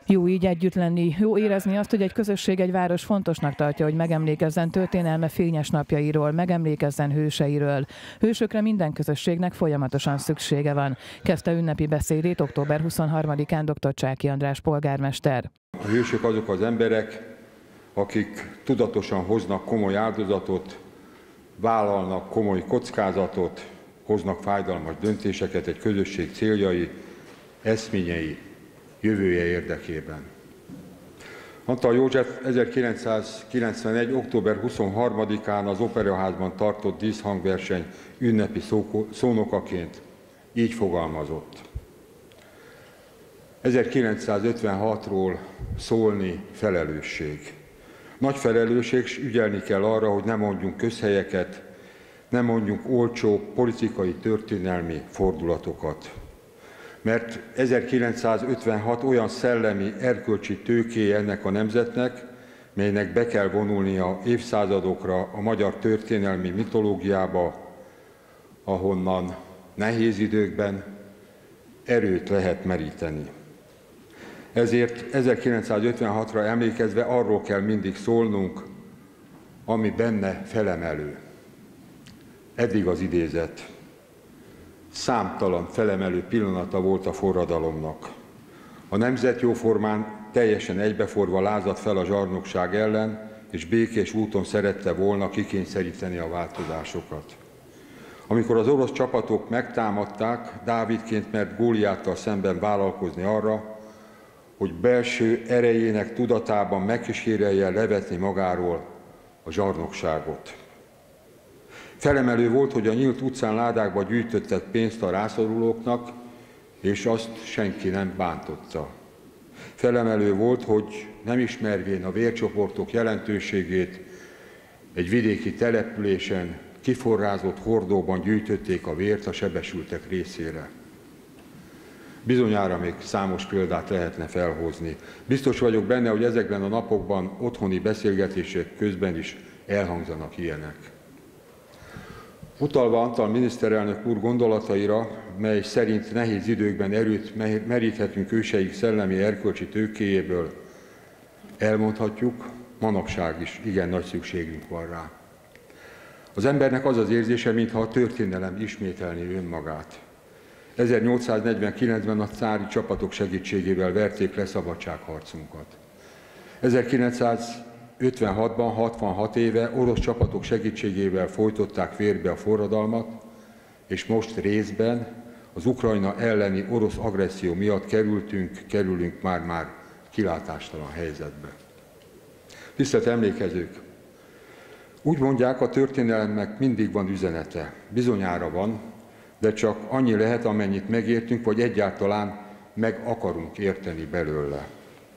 Jó így együtt lenni, jó érezni azt, hogy egy közösség, egy város fontosnak tartja, hogy megemlékezzen történelme fényes napjairól, megemlékezzen hőseiről. Hősökre minden közösségnek folyamatosan szüksége van. Kezdte ünnepi beszédét október 23-án dr. Csáky András polgármester. A hősök azok az emberek, akik tudatosan hoznak komoly áldozatot, vállalnak komoly kockázatot, hoznak fájdalmas döntéseket egy közösség céljai, eszményei, jövője érdekében. Antal József 1991. október 23-án az Operaházban tartott díszhangverseny ünnepi szónokaként így fogalmazott. 1956-ról szólni felelősség. Nagy felelősség, és ügyelni kell arra, hogy ne mondjunk közhelyeket, ne mondjunk olcsó politikai, történelmi fordulatokat. Mert 1956 olyan szellemi, erkölcsi tőkéje ennek a nemzetnek, melynek be kell vonulnia évszázadokra a magyar történelmi mitológiába, ahonnan nehéz időkben erőt lehet meríteni. Ezért 1956-ra emlékezve arról kell mindig szólnunk, ami benne felemelő. Eddig az idézet. Számtalan felemelő pillanata volt a forradalomnak. A nemzet jóformán teljesen egybeforva lázadt fel a zsarnokság ellen, és békés úton szerette volna kikényszeríteni a változásokat. Amikor az orosz csapatok megtámadták, Dávidként mert Góliáttal szemben vállalkozni arra, hogy belső erejének tudatában megkísérelje levetni magáról a zsarnokságot. Felemelő volt, hogy a nyílt utcán ládákba gyűjtöttek pénzt a rászorulóknak, és azt senki nem bántotta. Felemelő volt, hogy nem ismervén a vércsoportok jelentőségét, egy vidéki településen kiforrázott hordóban gyűjtötték a vért a sebesültek részére. Bizonyára még számos példát lehetne felhozni. Biztos vagyok benne, hogy ezekben a napokban otthoni beszélgetések közben is elhangzanak ilyenek. Utalva Antal miniszterelnök úr gondolataira, mely szerint nehéz időkben erőt meríthetünk őseik szellemi erkölcsi tőkéjéből, elmondhatjuk, manapság is igen nagy szükségünk van rá. Az embernek az az érzése, mintha a történelem ismételné önmagát. 1849-ben a cári csapatok segítségével verték le szabadságharcunkat. 1956-ban, 66 éve orosz csapatok segítségével folytották vérbe a forradalmat, és most részben az Ukrajna elleni orosz agresszió miatt kerülünk már kilátástalan helyzetbe. Tisztelt emlékezők! Úgy mondják, a történelemnek mindig van üzenete. Bizonyára van, de csak annyi lehet, amennyit megértünk, vagy egyáltalán meg akarunk érteni belőle.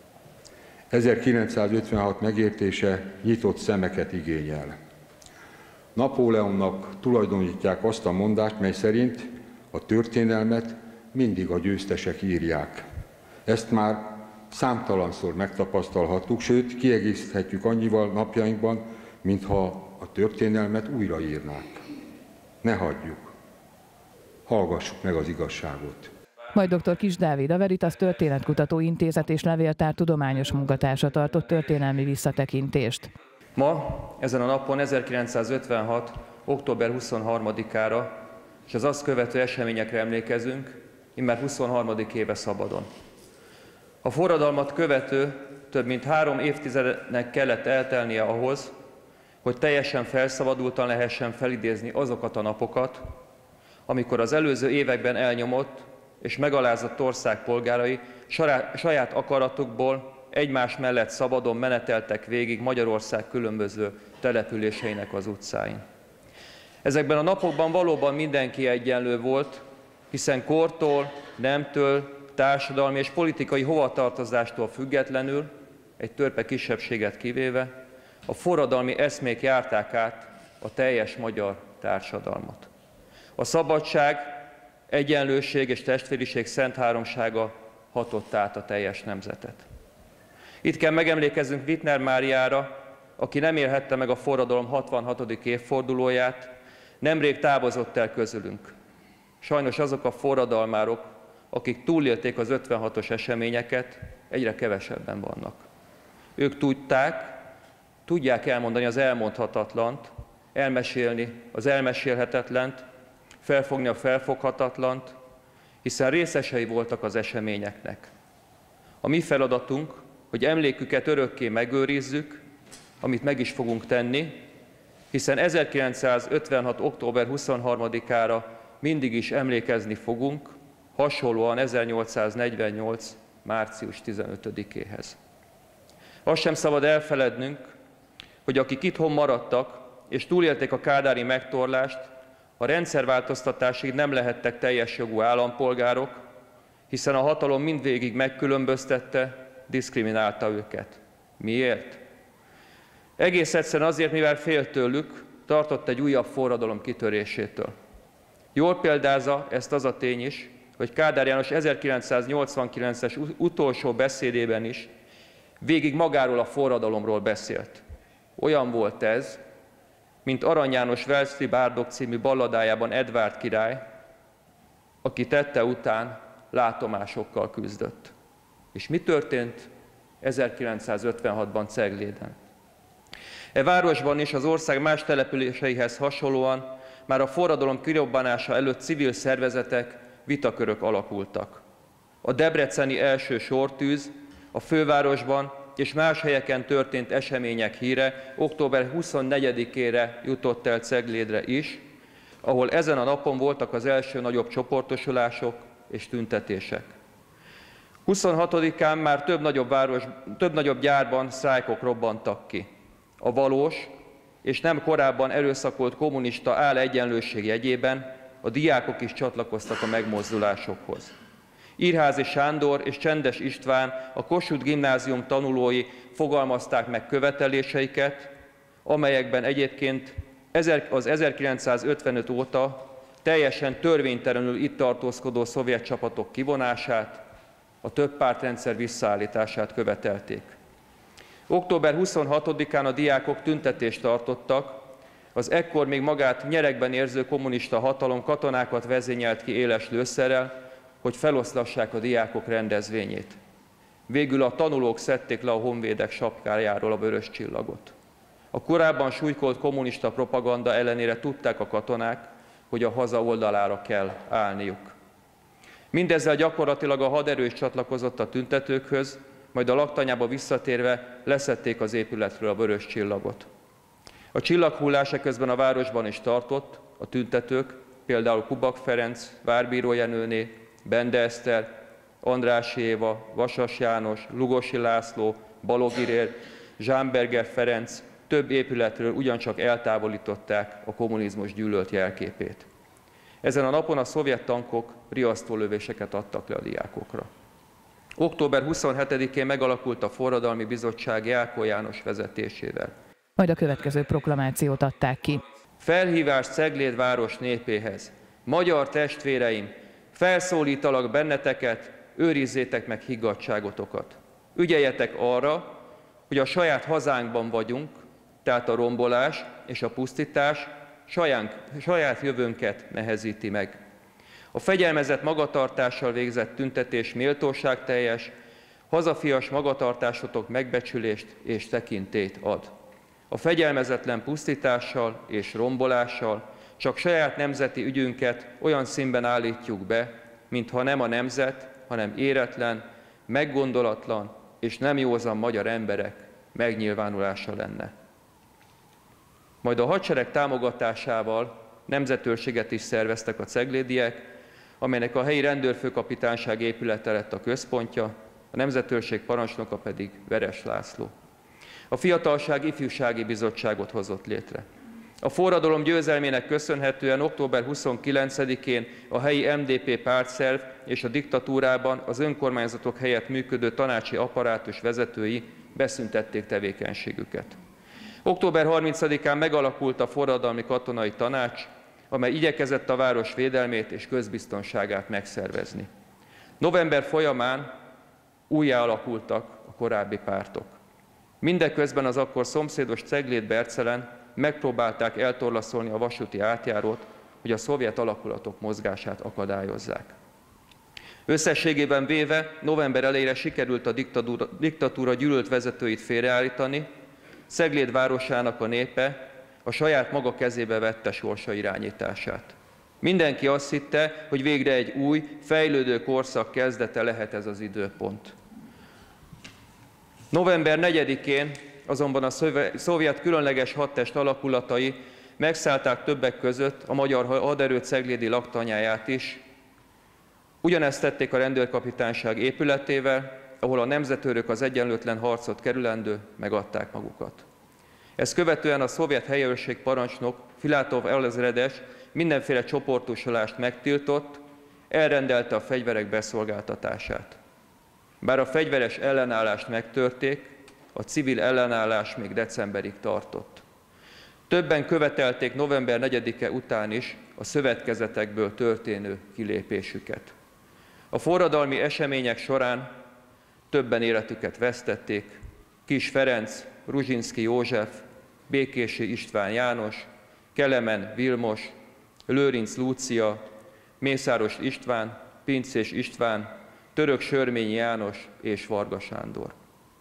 1956 megértése nyitott szemeket igényel. Napóleonnak tulajdonítják azt a mondást, mely szerint a történelmet mindig a győztesek írják. Ezt már számtalanszor megtapasztalhattuk, sőt, kiegészíthetjük annyival napjainkban, mintha a történelmet újraírnák. Ne hagyjuk. Hallgassuk meg az igazságot. Majd dr. Kiss Dávid, a Veritas Történetkutató Intézet és Levéltár tudományos munkatársa tartott történelmi visszatekintést. Ma, ezen a napon 1956. október 23-ára és az azt követő eseményekre emlékezünk, immár 23. éve szabadon. A forradalmat követő több mint 3 évtizednek kellett eltelnie ahhoz, hogy teljesen felszabadultan lehessen felidézni azokat a napokat, amikor az előző években elnyomott és megalázott ország polgárai saját akaratukból egymás mellett szabadon meneteltek végig Magyarország különböző településeinek az utcáin. Ezekben a napokban valóban mindenki egyenlő volt, hiszen kortól, nemtől, társadalmi és politikai hovatartozástól függetlenül, egy törpe kisebbséget kivéve, a forradalmi eszmék járták át a teljes magyar társadalmat. A szabadság, egyenlőség és testvériség szent háromsága hatott át a teljes nemzetet. Itt kell megemlékezzünk Wittner Máriára, aki nem élhette meg a forradalom 66. évfordulóját, nemrég távozott el közülünk. Sajnos azok a forradalmárok, akik túlélték az 56-os eseményeket, egyre kevesebben vannak. Ők tudják elmondani az elmondhatatlant, elmesélni az elmesélhetetlent, felfogni a felfoghatatlant, hiszen részesei voltak az eseményeknek. A mi feladatunk, hogy emléküket örökké megőrizzük, amit meg is fogunk tenni, hiszen 1956. október 23-ára mindig is emlékezni fogunk, hasonlóan 1848. március 15-éhez. Azt sem szabad elfelednünk, hogy akik itthon maradtak és túlélték a kádári megtorlást, a rendszerváltoztatásig nem lehettek teljes jogú állampolgárok, hiszen a hatalom mindvégig megkülönböztette, diszkriminálta őket. Miért? Egész egyszerűen azért, mivel félt tőlük, tartott egy újabb forradalom kitörésétől. Jól példázza ezt az a tény is, hogy Kádár János 1989-es utolsó beszédében is végig magáról a forradalomról beszélt. Olyan volt ez, mint Arany János Wellesley Bárdok című balladájában Edvárd király, aki tette után látomásokkal küzdött. És mi történt 1956-ban Cegléden? E városban is az ország más településeihez hasonlóan már a forradalom kirobbanása előtt civil szervezetek, vitakörök alakultak. A debreceni első sortűz, a fővárosban és más helyeken történt események híre október 24-ére jutott el Ceglédre is, ahol ezen a napon voltak az első nagyobb csoportosulások és tüntetések. 26-án már több nagyobb gyárban sztrájkok robbantak ki. A valós és nem korábban erőszakolt kommunista áll-egyenlőség jegyében a diákok is csatlakoztak a megmozdulásokhoz. Írházy Sándor és Csendes István, a Kossuth Gimnázium tanulói fogalmazták meg követeléseiket, amelyekben egyébként az 1955 óta teljesen törvénytelenül itt tartózkodó szovjet csapatok kivonását, a többpártrendszer visszaállítását követelték. Október 26-án a diákok tüntetést tartottak, az ekkor még magát nyeregben érző kommunista hatalom katonákat vezényelt ki éles lőszerrel, hogy feloszlassák a diákok rendezvényét. Végül a tanulók szedték le a honvédek sapkájáról a vörös csillagot. A korábban súlykolt kommunista propaganda ellenére tudták a katonák, hogy a haza oldalára kell állniuk. Mindezzel gyakorlatilag a haderő is csatlakozott a tüntetőkhöz, majd a laktanyába visszatérve leszedték az épületről a vörös csillagot. A csillaghullás eközben a városban is tartott, a tüntetők, például Kubak Ferenc, Várbíró Jenőné, Bende Eszter, Andrássy Éva, Vasas János, Lugosi László, Balogirér, Zsámberger Ferenc több épületről ugyancsak eltávolították a kommunizmus gyűlölt jelképét. Ezen a napon a szovjet tankok riasztólövéseket adtak le a diákokra. Október 27-én megalakult a Forradalmi Bizottság Jákó János vezetésével. Majd a következő proklamációt adták ki. Felhívás Cegléd város népéhez. Magyar testvéreim, felszólítalak benneteket, őrizzétek meg higgadtságotokat. Ügyeljetek arra, hogy a saját hazánkban vagyunk, tehát a rombolás és a pusztítás saját jövőnket nehezíti meg. A fegyelmezett magatartással végzett tüntetés méltóságteljes, hazafias magatartásotok megbecsülést és tekintélyt ad. A fegyelmezetlen pusztítással és rombolással csak saját nemzeti ügyünket olyan színben állítjuk be, mintha nem a nemzet, hanem éretlen, meggondolatlan és nem józan magyar emberek megnyilvánulása lenne. Majd a hadsereg támogatásával nemzetőrséget is szerveztek a ceglédiek, amelynek a helyi rendőrfőkapitányság épülete lett a központja, a nemzetőrség parancsnoka pedig Veres László. A Fiatalság Ifjúsági Bizottságot hozott létre. A forradalom győzelmének köszönhetően október 29-én a helyi MDP pártszerv és a diktatúrában az önkormányzatok helyett működő tanácsi apparátus vezetői beszüntették tevékenységüket. Október 30-án megalakult a Forradalmi Katonai Tanács, amely igyekezett a város védelmét és közbiztonságát megszervezni. November folyamán újjáalakultak a korábbi pártok. Mindeközben az akkor szomszédos Cegléd-Bercelen megpróbálták eltorlaszolni a vasúti átjárót, hogy a szovjet alakulatok mozgását akadályozzák. Összességében véve november elejére sikerült a diktatúra gyűlölt vezetőit félreállítani, Cegléd városának a népe a saját maga kezébe vette sorsa irányítását. Mindenki azt hitte, hogy végre egy új, fejlődő korszak kezdete lehet ez az időpont. November 4-én azonban a szovjet különleges hadtest alakulatai megszállták többek között a magyar haderő ceglédi laktanyáját is. Ugyanezt tették a rendőrkapitányság épületével, ahol a nemzetőrök az egyenlőtlen harcot kerülendő megadták magukat. Ezt követően a szovjet helyőrség parancsnok Filatov alezredes mindenféle csoportosulást megtiltott, elrendelte a fegyverek beszolgáltatását. Bár a fegyveres ellenállást megtörték, a civil ellenállás még decemberig tartott. Többen követelték november 4-e után is a szövetkezetekből történő kilépésüket. A forradalmi események során többen életüket vesztették: Kiss Ferenc, Ruzsinszky József, Békési István János, Kelemen Vilmos, Lőrinc Lúcia, Mészáros István, Pincés István, Török Sörményi János és Varga Sándor.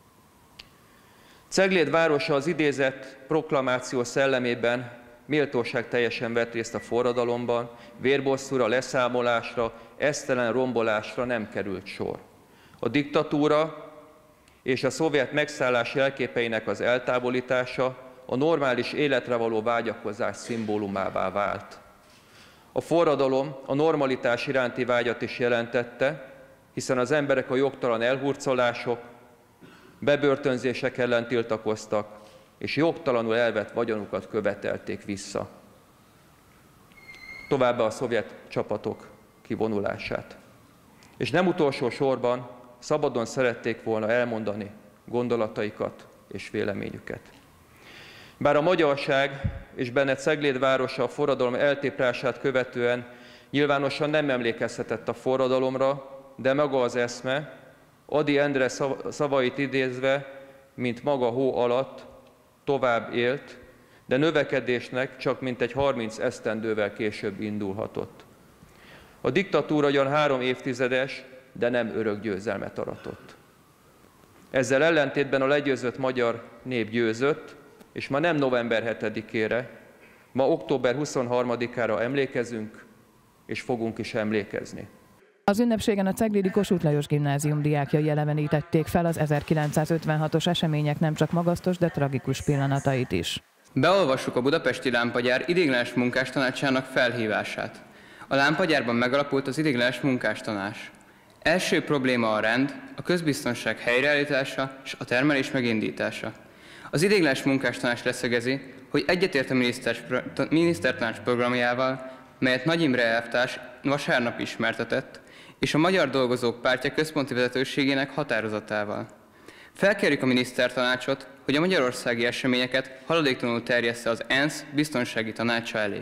Cegléd városa az idézett proklamáció szellemében méltóságteljesen vett részt a forradalomban, vérbosszúra, leszámolásra, esztelen rombolásra nem került sor. A diktatúra és a szovjet megszállás jelképeinek az eltávolítása a normális életre való vágyakozás szimbólumává vált. A forradalom a normalitás iránti vágyat is jelentette, hiszen az emberek a jogtalan elhurcolások, bebörtönzések ellen tiltakoztak, és jogtalanul elvett vagyonukat követelték vissza. Továbbá a szovjet csapatok kivonulását. És nem utolsó sorban szabadon szerették volna elmondani gondolataikat és véleményüket. Bár a magyarság és benne Cegléd városa a forradalom eltéprását követően nyilvánosan nem emlékezhetett a forradalomra, de maga az eszme, Ady Endre szavait idézve, mint maga hó alatt, tovább élt, de növekedésnek csak mintegy 30 esztendővel később indulhatott. A diktatúra ugyan 3 évtizedes, de nem örök győzelmet aratott. Ezzel ellentétben a legyőzött magyar nép győzött, és ma nem november 7-ére, ma október 23-ára emlékezünk, és fogunk is emlékezni. Az ünnepségen a ceglédi Kossuth Lajos Gimnázium diákjai elevenítették fel az 1956-os események nem csak magasztos, de tragikus pillanatait is. Beolvassuk a budapesti lámpagyár ideiglenes munkástanácsának felhívását. A lámpagyárban megalapult az ideiglenes munkástanács. Első probléma a rend, a közbiztonság helyreállítása és a termelés megindítása. Az ideiglenes munkástanács leszögezi, hogy egyetért a minisztertanács programjával, melyet Nagy Imre elvtárs vasárnap ismertetett, és a Magyar Dolgozók Pártja központi vezetőségének határozatával. Felkérjük a minisztertanácsot, hogy a magyarországi eseményeket haladéktalanul terjessze az ENSZ biztonsági tanácsa elé.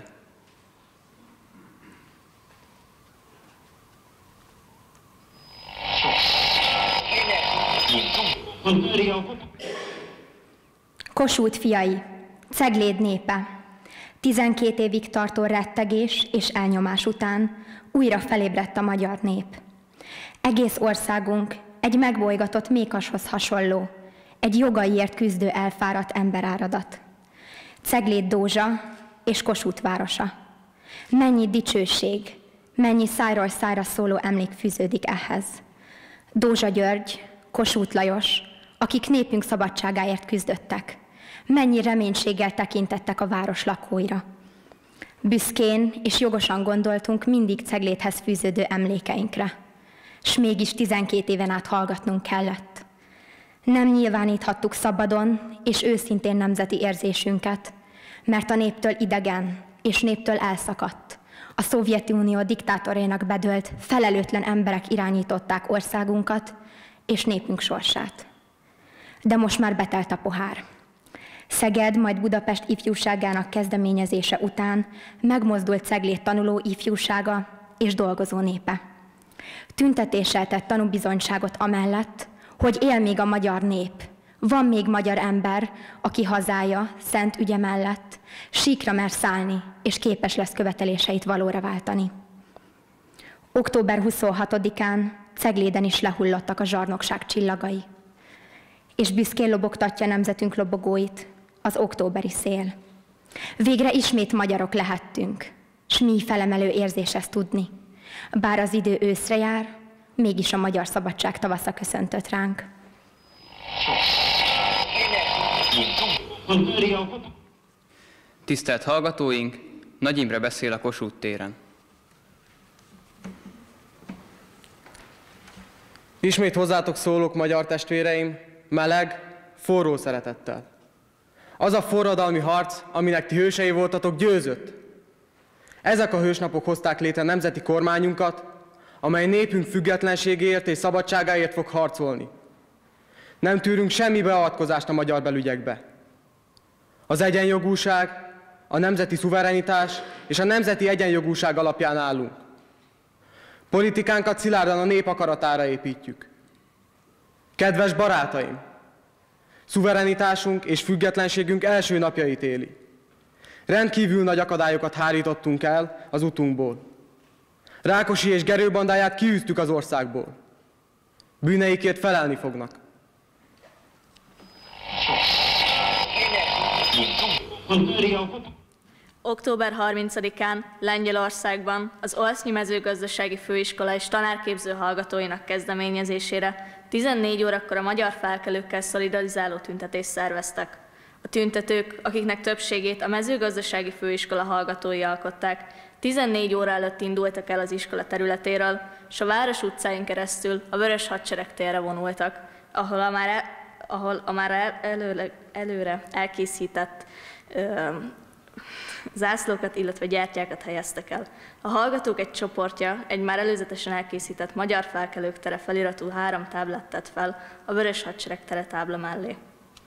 Kossuth fiai, Cegléd népe. 12 évig tartó rettegés és elnyomás után újra felébredt a magyar nép. Egész országunk egy megbolygatott mékashoz hasonló, egy jogaiért küzdő elfáradt emberáradat. Cegléd Dózsa és Kossuth városa. Mennyi dicsőség, mennyi szájról szájra szóló emlék fűződik ehhez. Dózsa György, Kossuth Lajos, akik népünk szabadságáért küzdöttek, mennyi reménységgel tekintettek a város lakóira. Büszkén és jogosan gondoltunk mindig Ceglédhez fűződő emlékeinkre, s mégis 12 éven át hallgatnunk kellett. Nem nyilváníthattuk szabadon és őszintén nemzeti érzésünket, mert a néptől idegen és néptől elszakadt. A Szovjetunió diktátorainak bedölt, felelőtlen emberek irányították országunkat és népünk sorsát. De most már betelt a pohár. Szeged, majd Budapest ifjúságának kezdeményezése után megmozdult Cegléd tanuló ifjúsága és dolgozó népe. Tüntetéssel tett tanúbizonyságot amellett, hogy él még a magyar nép, van még magyar ember, aki hazája, szent ügye mellett síkra mer szállni, és képes lesz követeléseit valóra váltani. Október 26-án Cegléden is lehullottak a zsarnokság csillagai, és büszkén lobogtatja nemzetünk lobogóit az októberi szél. Végre ismét magyarok lehettünk, s mi felemelő érzés ezt tudni. Bár az idő őszre jár, mégis a magyar szabadság tavasza köszöntött ránk. Tisztelt hallgatóink, Nagy Imre beszél a Kossuth téren. Ismét hozzátok szólok, magyar testvéreim, meleg, forró szeretettel. Az a forradalmi harc, aminek ti hősei voltatok, győzött. Ezek a hősnapok hozták létre nemzeti kormányunkat, amely népünk függetlenségéért és szabadságáért fog harcolni. Nem tűrünk semmi beavatkozást a magyar belügyekbe. Az egyenjogúság, a nemzeti szuverenitás és a nemzeti egyenjogúság alapján állunk. Politikánkat szilárdan a nép akaratára építjük. Kedves barátaim! Szuverenitásunk és függetlenségünk első napjait éli. Rendkívül nagy akadályokat hárítottunk el az utunkból. Rákosi és Gerő bandáját kiűztük az országból. Bűneikért felelni fognak. Október 30-án Lengyelországban az Olsznyi mezőgazdasági főiskola és tanárképző hallgatóinak kezdeményezésére 14 órakor a magyar felkelőkkel szolidarizáló tüntetést szerveztek. A tüntetők, akiknek többségét a mezőgazdasági főiskola hallgatói alkották, 14 óra előtt indultak el az iskola területéről, és a város utcáin keresztül a Vörös Hadsereg térre vonultak, ahol a már előre elkészített zászlókat, illetve gyertyákat helyeztek el. A hallgatók egy csoportja egy már előzetesen elkészített Magyar Felkelők tere feliratú 3 táblát tett fel a Vörös Hadsereg tere tábla mellé.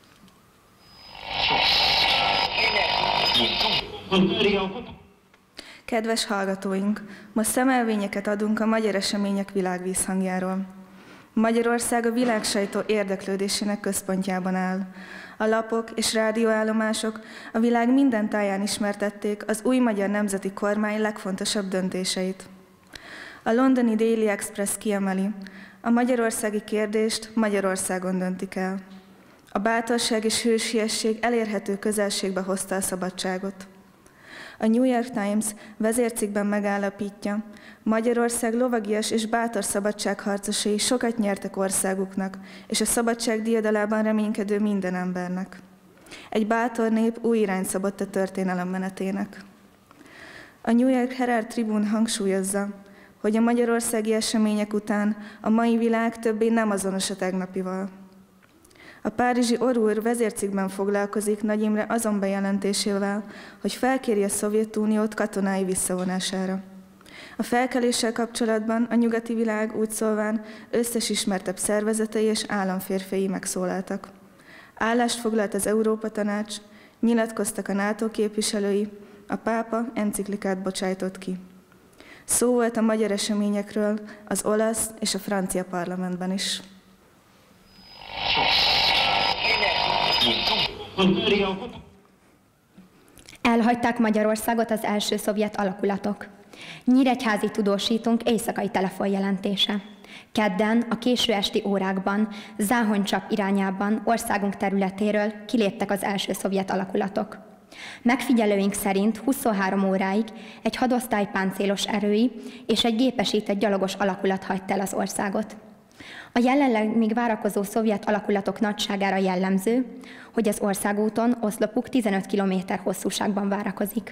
Kedves hallgatóink! Most szemelvényeket adunk a magyar események világvízhangjáról. Magyarország a világsajtó érdeklődésének központjában áll. A lapok és rádióállomások a világ minden táján ismertették az új magyar nemzeti kormány legfontosabb döntéseit. A londoni Daily Express kiemeli, a magyarországi kérdést Magyarországon döntik el. A bátorság és hősiesség elérhető közelségbe hozta a szabadságot. A New York Times vezércikkben megállapítja, Magyarország lovagias és bátor szabadságharcosai sokat nyertek országuknak, és a szabadság diadalában reménykedő minden embernek. Egy bátor nép új irányt szabott a történelem menetének. A New York Herald Tribune hangsúlyozza, hogy a magyarországi események után a mai világ többé nem azonos a tegnapival. A párizsi Orur vezércikkben foglalkozik Nagy Imre azon bejelentésével, hogy felkéri a Szovjetuniót katonái visszavonására. A felkeléssel kapcsolatban a nyugati világ úgy szólván összes ismertebb szervezetei és államférfiai megszólaltak. Állást foglalt az Európa Tanács, nyilatkoztak a NATO képviselői, a pápa enciklikát bocsájtott ki. Szó volt a magyar eseményekről az olasz és a francia parlamentben is. Elhagyták Magyarországot az első szovjet alakulatok. Nyíregyházi tudósítunk éjszakai telefonjelentése. Kedden a késő esti órákban, Záhonycsap irányában országunk területéről kiléptek az első szovjet alakulatok. Megfigyelőink szerint 23 óráig egy hadosztálypáncélos erői és egy gépesített gyalogos alakulat hagyta el az országot. A jelenleg még várakozó szovjet alakulatok nagyságára jellemző, hogy az országúton oszlopuk 15 km hosszúságban várakozik.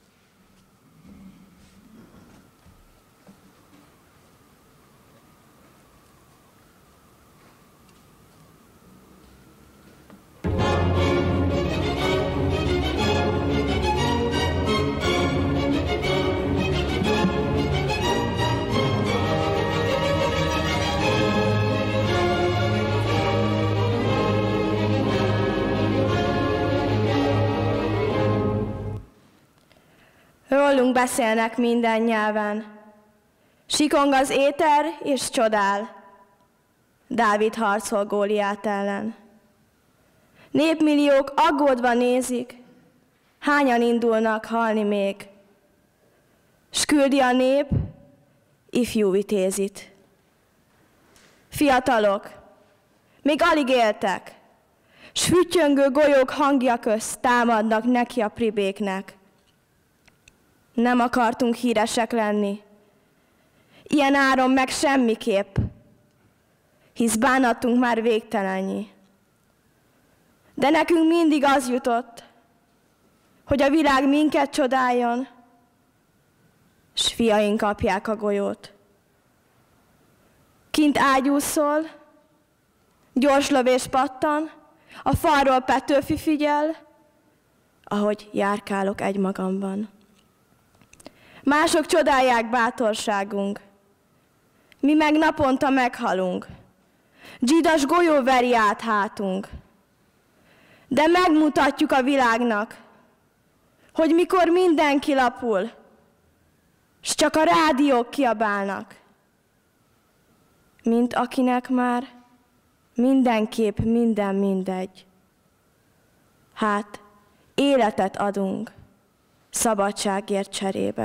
Rólunk beszélnek minden nyelven. Sikong az éter és csodál. Dávid harcol Góliát ellen. Népmilliók aggódva nézik, hányan indulnak halni még. S küldi a nép ifjú vitézit. Fiatalok, még alig éltek, s füttyöngő golyók hangja közt támadnak neki a pribéknek. Nem akartunk híresek lenni, ilyen áron meg semmiképp, hisz bánatunk már végtelennyi. De nekünk mindig az jutott, hogy a világ minket csodáljon, s fiaink kapják a golyót. Kint ágyúszol, gyors lövés pattan, a falról Petőfi figyel, ahogy járkálok egymagamban. Mások csodálják bátorságunk, mi meg naponta meghalunk. Dzsidas golyó veri át hátunk. De megmutatjuk a világnak, hogy mikor mindenki lapul, s csak a rádiók kiabálnak, mint akinek már mindenképp minden mindegy. Hát, életet adunk szabadságért cserébe.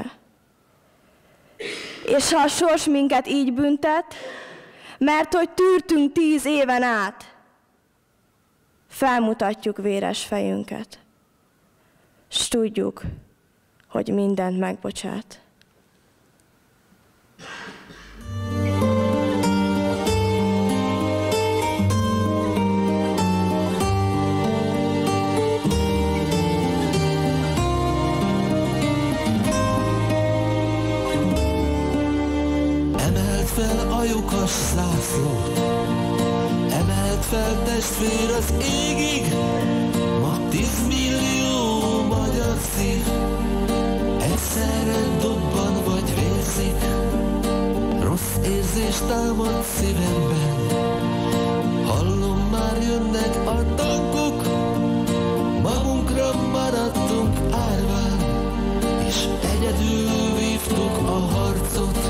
És ha a sors minket így büntet, mert hogy tűrtünk 10 éven át, felmutatjuk véres fejünket, s tudjuk, hogy mindent megbocsát. Emelt fel a lyukas zászlót, emelt fel testvér az égig, ma 10 millió magyar szív egyszerre dobban vagy vérzik. Rossz érzés támad szívemben, hallom már jönnek a tankok, magunkra maradtunk árván, és egyedül vívtuk a harcot.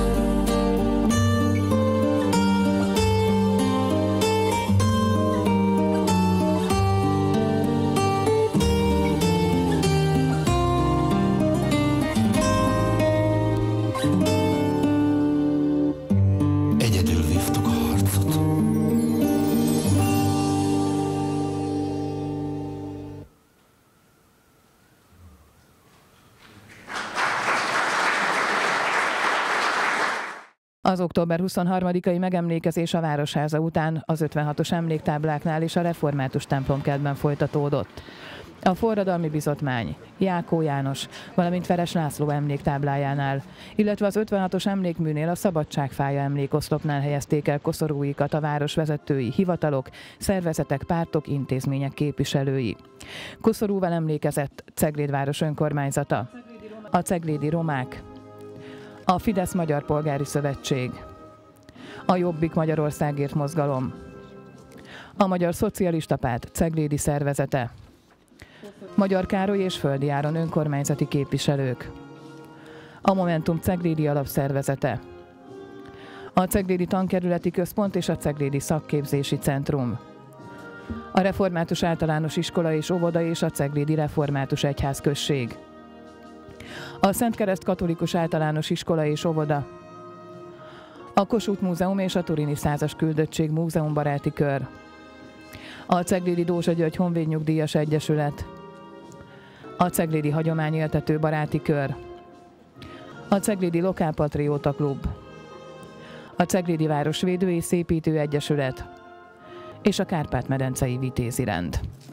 Az október 23-ai megemlékezés a Városháza után az 56-os emléktábláknál és a református templomkertben folytatódott. A forradalmi bizottmány, Jákó János, valamint Veres László emléktáblájánál, illetve az 56-os emlékműnél a Szabadságfája emlékoszlopnál helyezték el koszorúikat a város vezetői, hivatalok, szervezetek, pártok, intézmények képviselői. Koszorúval emlékezett Cegléd város önkormányzata, a ceglédi romák, a Fidesz Magyar Polgári Szövetség, a Jobbik Magyarországért mozgalom, a Magyar Szocialista Párt ceglédi szervezete, Magyar Károly és Földi Áron önkormányzati képviselők, a Momentum ceglédi alapszervezete, a Ceglédi Tankerületi Központ és a Ceglédi Szakképzési Centrum, a Református Általános Iskola és Óvoda és a Ceglédi Református Egyházközség, a Szentkereszt Katolikus Általános Iskola és Óvoda, a Kossuth Múzeum és a Turini Százas Küldöttség Múzeumbaráti Kör, a Ceglédi Dózsa György Honvédnyugdíjas Egyesület, a Ceglédi Hagyományéltető Baráti Kör, a Ceglédi Lokálpatrióta Klub, a Ceglédi Városvédő és Szépítő Egyesület és a Kárpát-medencei Vitézi Rend.